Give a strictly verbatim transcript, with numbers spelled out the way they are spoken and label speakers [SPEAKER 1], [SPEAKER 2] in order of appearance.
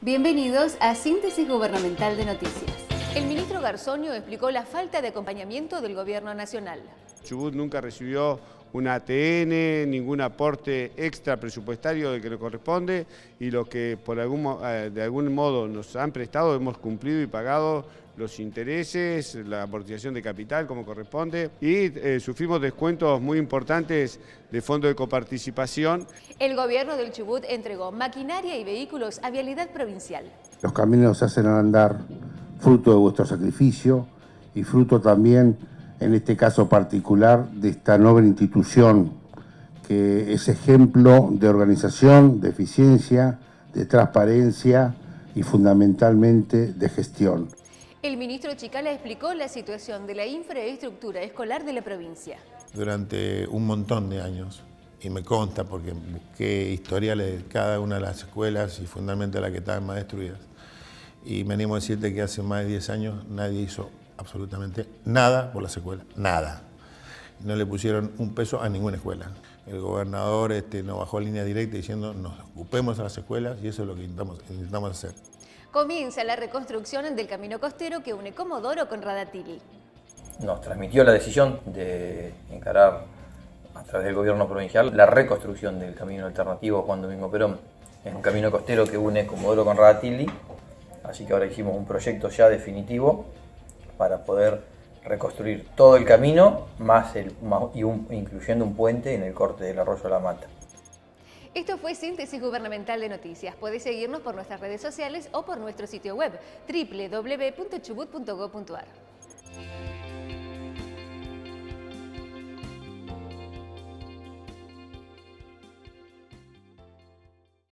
[SPEAKER 1] Bienvenidos a Síntesis Gubernamental de Noticias.
[SPEAKER 2] El ministro Garzonio explicó la falta de acompañamiento del gobierno nacional.
[SPEAKER 3] Chubut nunca recibió un A T N, ningún aporte extra presupuestario del que le corresponde, y lo que por algún, de algún modo nos han prestado hemos cumplido y pagado los intereses, la amortización de capital como corresponde, y eh, sufrimos descuentos muy importantes de fondo de coparticipación.
[SPEAKER 2] El gobierno del Chubut entregó maquinaria y vehículos a Vialidad Provincial.
[SPEAKER 4] Los caminos se hacen andar fruto de vuestro sacrificio y fruto también, en este caso particular, de esta noble institución que es ejemplo de organización, de eficiencia, de transparencia y fundamentalmente de gestión.
[SPEAKER 2] El ministro Chicala explicó la situación de la infraestructura escolar de la provincia.
[SPEAKER 5] Durante un montón de años, y me consta porque busqué historiales de cada una de las escuelas y fundamentalmente las que estaban más destruidas, y venimos a decirte que hace más de diez años nadie hizo absolutamente nada por las escuelas, nada. No le pusieron un peso a ninguna escuela. El gobernador este, nos bajó línea directa diciendo nos ocupemos a las escuelas y eso es lo que intentamos, intentamos hacer.
[SPEAKER 2] Comienza la reconstrucción del camino costero que une Comodoro con Radatili.
[SPEAKER 6] Nos transmitió la decisión de encarar a través del gobierno provincial la reconstrucción del camino alternativo Juan Domingo Perón. Es un camino costero que une Comodoro con Radatili, así que ahora hicimos un proyecto ya definitivo para poder reconstruir todo el camino, más el, más, y un, incluyendo un puente en el corte del Arroyo de la Mata.
[SPEAKER 2] Esto fue Síntesis Gubernamental de Noticias. Podés seguirnos por nuestras redes sociales o por nuestro sitio web doble u doble u doble u punto chubut punto gob punto ar.